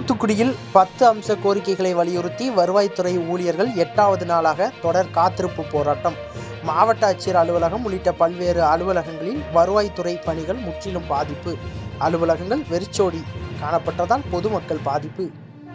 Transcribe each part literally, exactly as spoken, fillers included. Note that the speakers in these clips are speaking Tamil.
தூத்துக்குடியில் பத்து அம்ச கோரிக்கைகளை வலியுறுத்தி வருவாய்த்துறை ஊழியர்கள் எட்டாவது நாளாக தொடர் காத்திருப்பு போராட்டம். மாவட்ட ஆட்சியர் அலுவலகம் உள்ளிட்ட பல்வேறு அலுவலகங்களில் வருவாய்த்துறை பணிகள் முற்றிலும் பாதிப்பு. அலுவலகங்கள் வெறிச்சோடி காணப்பட்டதால் பொதுமக்கள் பாதிப்பு.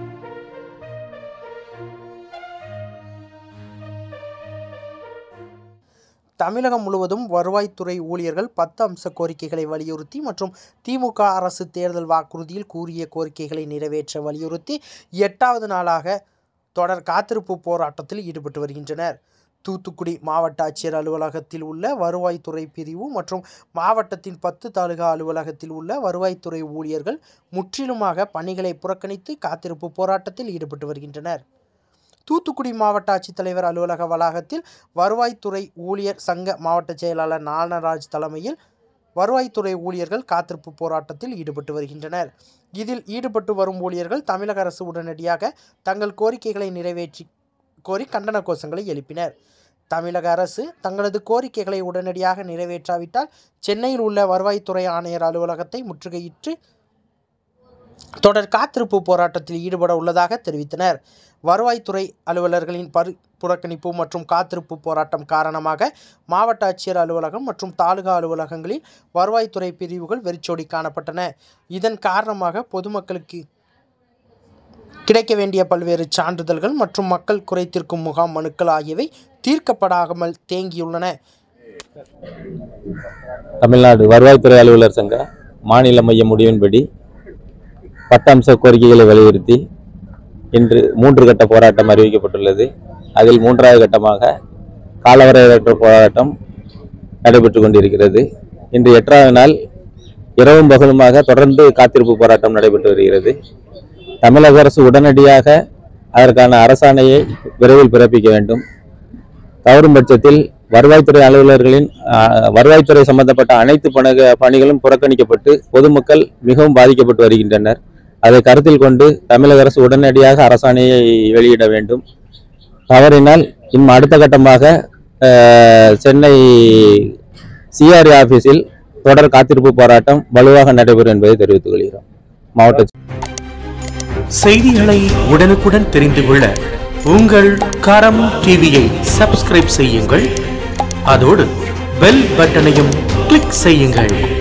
தமிழகம் முழுவதும் வருவாய்த்துறை ஊழியர்கள் பத்து அம்ச கோரிக்கைகளை வலியுறுத்தி மற்றும் திமுக அரசு தேர்தல் வாக்குறுதியில் கூறிய கோரிக்கைகளை நிறைவேற்ற வலியுறுத்தி எட்டாவது நாளாக தொடர் காத்திருப்பு போராட்டத்தில் ஈடுபட்டு வருகின்றனர். தூத்துக்குடி மாவட்ட ஆட்சியர் அலுவலகத்தில் உள்ள வருவாய்த்துறை பிரிவு மற்றும் மாவட்டத்தின் பத்து தாலுகா அலுவலகத்தில் உள்ள வருவாய்த்துறை ஊழியர்கள் முற்றிலுமாக பணிகளை புறக்கணித்து காத்திருப்பு போராட்டத்தில் ஈடுபட்டு வருகின்றனர். தூத்துக்குடி மாவட்ட ஆட்சித்தலைவர் அலுவலக வளாகத்தில் வருவாய்த்துறை ஊழியர் சங்க மாவட்ட செயலாளர் நானராஜ் தலைமையில் வருவாய்த்துறை ஊழியர்கள் காத்திருப்பு போராட்டத்தில் ஈடுபட்டு வருகின்றனர். இதில் ஈடுபட்டு வரும் ஊழியர்கள் தமிழக அரசு உடனடியாக தங்கள் கோரிக்கைகளை நிறைவேற்றி கோரி கண்டன கோஷங்களை எழுப்பினர். தமிழக அரசு தங்களது கோரிக்கைகளை உடனடியாக நிறைவேற்றாவிட்டால் சென்னையில் உள்ள வருவாய்த்துறை ஆணையர் அலுவலகத்தை முற்றுகையிட்டு தொடர் காத்திருப்பு போராட்டத்தில் ஈடுபட உள்ளதாக தெரிவித்தனர். வருவாய்த்துறை அலுவலர்களின் பரு புறக்கணிப்பு மற்றும் காத்திருப்பு போராட்டம் காரணமாக மாவட்ட ஆட்சியர் அலுவலகம் மற்றும் தாலுகா அலுவலகங்களில் வருவாய்த்துறை பிரிவுகள் வெறிச்சோடி காணப்பட்டன. இதன் காரணமாக பொதுமக்களுக்கு கிடைக்க வேண்டிய பல்வேறு சான்றிதழ்கள் மற்றும் மக்கள் குறைதீர்க்கும் முகாம் மனுக்கள் ஆகியவை தீர்க்கப்படாமல் தேங்கியுள்ளன. தமிழ்நாடு வருவாய்த்துறை அலுவலர் சங்க மாநில மைய முடிவின்படி பத்து அம்ச கோரிக்கைகளை வலியுறுத்தி இன்று மூன்று கட்ட போராட்டம் அறிவிக்கப்பட்டுள்ளது. அதில் மூன்றாவது கட்டமாக காலவரையற்ற போராட்டம் நடைபெற்று கொண்டிருக்கிறது. இன்று எட்டாவது நாள் இரவும் பகலுமாக தொடர்ந்து காத்திருப்பு போராட்டம் நடைபெற்று வருகிறது. தமிழக அரசு உடனடியாக அதற்கான அரசாணையை விரைவில் பிறப்பிக்க வேண்டும். தவறும் பட்சத்தில் வருவாய்த்துறை அலுவலர்களின் வருவாய்த்துறை சம்பந்தப்பட்ட அனைத்து பண பணிகளும் புறக்கணிக்கப்பட்டு பொதுமக்கள் மிகவும் பாதிக்கப்பட்டு வருகின்றனர். அதை கருத்தில் கொண்டு தமிழக அரசு உடனடியாக அரசாணையை வெளியிட வேண்டும். தவறினால் இன்னும் அடுத்த கட்டமாக சென்னை சிஆர்ஏ ஆபீஸில் தொடர் காத்திருப்பு போராட்டம் வலுவாக நடைபெறும் என்பதை தெரிவித்துக் கொள்கிறோம். மாவட்ட செய்திகளை உடனுக்குடன் தெரிந்து கொள்ள உங்கள் கரம் டிவியை சப்ஸ்கிரைப் செய்யுங்கள். அதோடு பெல் பட்டனையும் கிளிக் செய்யுங்கள்.